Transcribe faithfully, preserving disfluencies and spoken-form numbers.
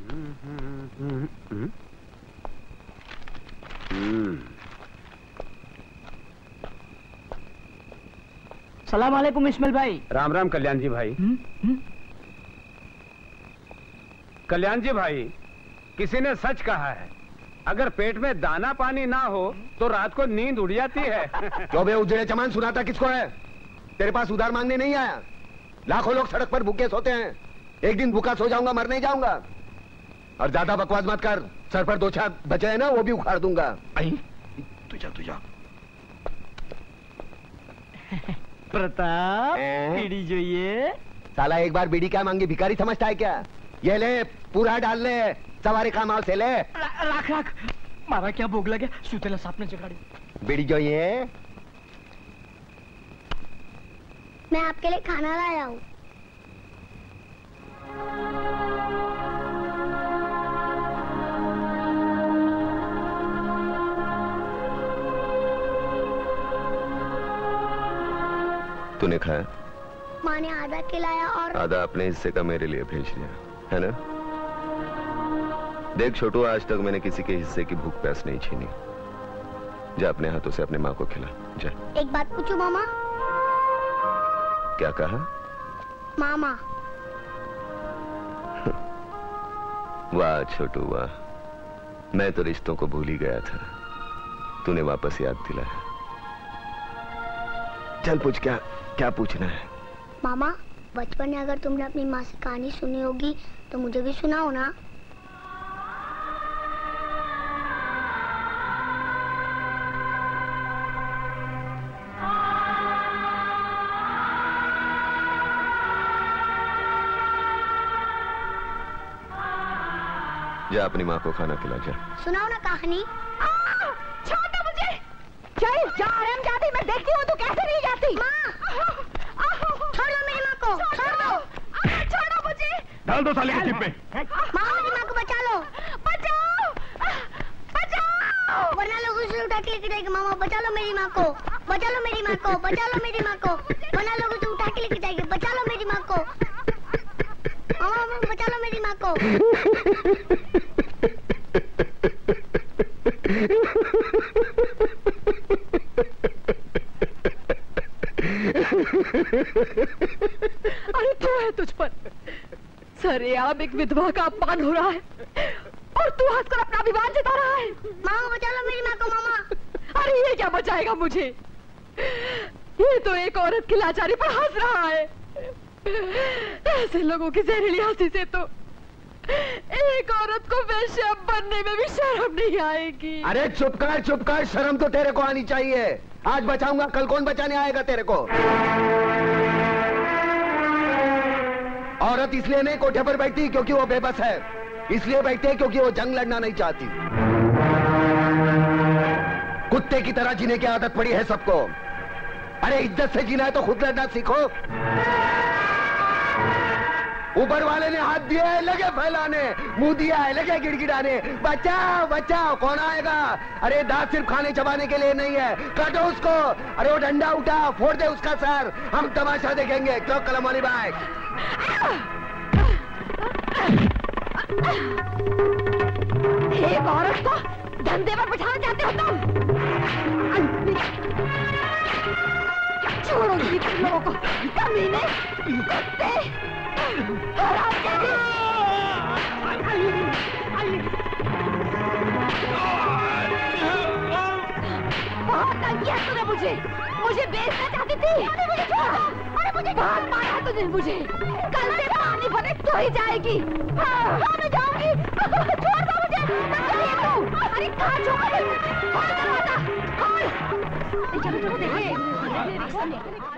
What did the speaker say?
सलाम वालेकुम इस्माइल भाई। राम राम कल्याण जी भाई। हुँ? हुँ? कल्याण जी भाई, किसी ने सच कहा है, अगर पेट में दाना पानी ना हो तो रात को नींद उड़ जाती है। जो बे उजड़े चमान सुनाता किसको है? तेरे पास उधार मांगने नहीं आया। लाखों लोग सड़क पर भूखे सोते हैं, एक दिन भूखा सो जाऊंगा, मर नहीं जाऊंगा। और ज्यादा बकवास मत कर, सर पर दो छाप बचे हैं ना, वो भी उखाड़ दूंगा। तुझा तुझा प्रताप बीड़ी जो ये साला एक बार बीड़ी क्या मांगी, भिखारी समझता है क्या? ये ले, पूरा डाल ले, सवारी का माल से ले। राख राख, मारा क्या भोग लगे, सुतेला सापने जगाड़ी। बीड़ी जो ये, मैं आपके लिए खाना लाया हूँ। तूने खाया? माँ ने आधा खिलाया और आधा अपने हिस्से का मेरे लिए भेज दिया है ना? देख छोटू, आज तक मैंने किसी के हिस्से की भूख प्यास नहीं छीनी। जा अपने हाथों से अपने माँ को खिला, जा। एक बात पूछूं मामा? क्या कहा? मामा। वाह छोटू वाह, मैं तो रिश्तों को भूल ही गया था, तूने वापस याद दिलाया। चल पूछ, क्या क्या पूछना है? मामा, बचपन में अगर तुमने अपनी माँ से कहानी सुनी होगी तो मुझे भी सुनाओ ना। जा अपनी माँ को खाना खिला, जा। सुनाओ ना कहानी। छोड़ दो मुझे। चल जा हराम जाती, मैं देखती हूँ तू कैसे नहीं जाती। माँ, छोड़ दो मेरी माँ को, छोड़ दो। छोड़ो मुझे। डाल दो साले के चिप पे। माँ, मेरी माँ को बचा लो। बचाओ, बचाओ। वरना लोग उसे उठा के लेके जाएंगे। मामा बचा लो मेरी माँ को, बचा लो मेरी माँ को, बचा लो मेरी माँ को। वरना लोग उसे उठा के लेके जाएंगे। बचा लो मेरी माँ को, मामा बचा लो मेरी माँ को। अरे तू है तुझ पर सरेआम एक विधवा का अपमान हो रहा है और तू हंसकर अपना अभिमान जता रहा है। मामा बचा लो मेरी माँ को। मामा, अरे ये क्या बचाएगा मुझे? ये तो एक औरत की लाचारी पर हंस रहा है। ऐसे लोगों की जहरीली हंसी से तो एक औरत को वैश्या बनने में भी शर्म नहीं आएगी। अरे चुप कर, चुप कर, शर्म तो तेरे को आनी चाहिए। आज बचाऊंगा, कल कौन बचाने आएगा तेरे को? औरत इसलिए नहीं कोठे पर बैठती क्योंकि वो बेबस है, इसलिए बैठती है क्योंकि वो जंग लड़ना नहीं चाहती। कुत्ते की तरह जीने की आदत पड़ी है सबको। अरे इज्जत से जीना है तो खुद लड़ना सीखो। ऊपर वाले ने हाथ दिया है, लगे फैलाने, मुंह दिया है, लगे गिड़गिड़ाने। बचाओ बचाओ, कौन आएगा? अरे दांत सिर्फ खाने चबाने के लिए नहीं है, काटो उसको। अरे वो डंडा उठा, फोड़ दे उसका सर, हम तमाशा देखेंगे। क्यों कलम वाली बात? एक औरत को धंधे पर बिठाना चाहते हो तुम? छोड़ोगी तुम लोगों को, कमीने, कुत्ते, हरामजादे। बहुत तंग किया तूने मुझे, मुझे बेचना चाहती थी। अरे मुझे छोड़ दो, अरे मुझे बहुत मारा तूने मुझे। कल से पानी भरे तो ही जाएगी। हाँ, मैं जाऊंगी। छोड़ दो मुझे, मत चलिए तू। अरे कहाँ छोड़? खोल दरवाजा, खोल। चलो चलो देखिए।